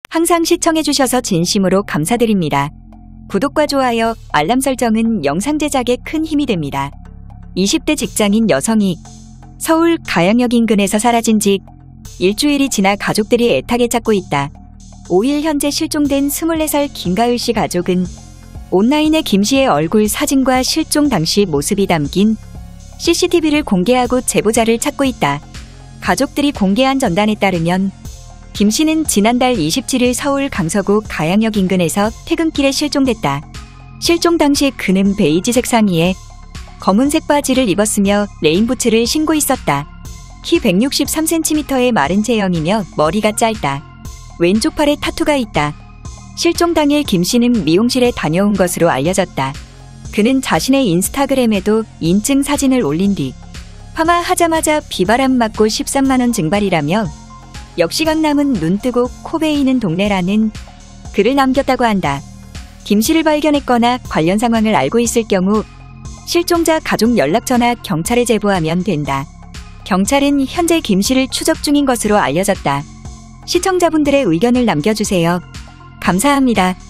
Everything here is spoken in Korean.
항상 시청해주셔서 진심으로 감사드립니다. 구독과 좋아요, 알람 설정은 영상 제작에 큰 힘이 됩니다. 20대 직장인 여성이 서울 가양역 인근에서 사라진 지 일주일이 지나 가족들이 애타게 찾고 있다. 5일 현재 실종된 24살 김가을 씨 가족은 온라인에 김 씨의 얼굴 사진과 실종 당시 모습이 담긴 CCTV를 공개하고 제보자를 찾고 있다. 가족들이 공개한 전단에 따르면 김 씨는 지난달 27일 서울 강서구 가양역 인근에서 퇴근길에 실종됐다. 실종 당시 그는 베이지색 상의에 검은색 바지를 입었으며 레인부츠를 신고 있었다. 키 163cm의 마른 체형이며 머리가 짧다. 왼쪽 팔에 타투가 있다. 실종 당일 김 씨는 미용실에 다녀온 것으로 알려졌다. 그는 자신의 인스타그램에도 인증 사진을 올린 뒤 파마하자마자 비바람 맞고 13만원 증발이라며 역시 강남은 눈뜨고 코 베이는 동네라는 글을 남겼다고 한다. 김 씨를 발견했거나 관련 상황을 알고 있을 경우 실종자 가족 연락처나 경찰에 제보하면 된다. 경찰은 현재 김 씨를 추적 중인 것으로 알려졌다. 시청자분들의 의견을 남겨주세요. 감사합니다.